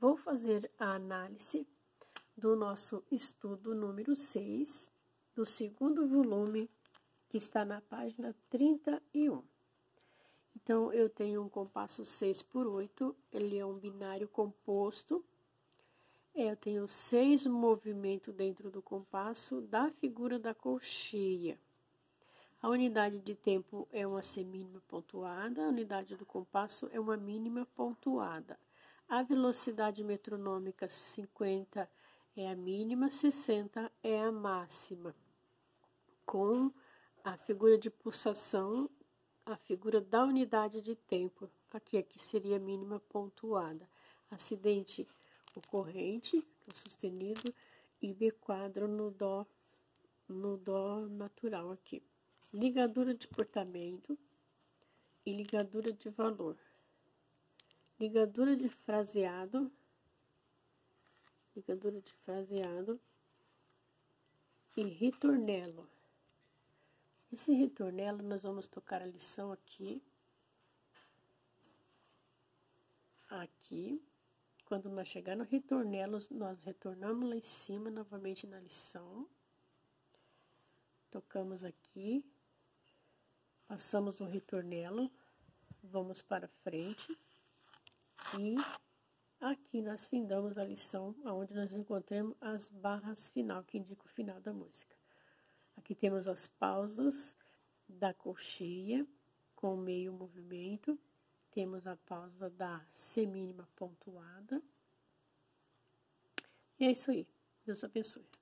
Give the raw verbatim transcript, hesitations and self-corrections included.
Vou fazer a análise do nosso estudo número seis, do segundo volume, que está na página trinta e um. Então, eu tenho um compasso seis por oito, ele é um binário composto. Eu tenho seis movimentos dentro do compasso da figura da colcheia. A unidade de tempo é uma semínima pontuada, a unidade do compasso é uma mínima pontuada. A velocidade metronômica cinquenta é a mínima, sessenta é a máxima. Com a figura de pulsação, a figura da unidade de tempo, aqui, aqui seria a mínima pontuada. Acidente ocorrente, o sustenido, e B quadro no dó, no dó natural aqui. Ligadura de portamento e ligadura de valor. Ligadura de fraseado, ligadura de fraseado e ritornelo. Esse ritornelo, nós vamos tocar a lição aqui, aqui. Quando nós chegar no ritornelo, nós retornamos lá em cima, novamente na lição. Tocamos aqui, passamos o ritornelo, vamos para frente. E aqui nós findamos a lição, onde nós encontramos as barras final, que indicam o final da música. Aqui temos as pausas da colcheia, com meio movimento. Temos a pausa da semínima pontuada. E é isso aí. Deus abençoe.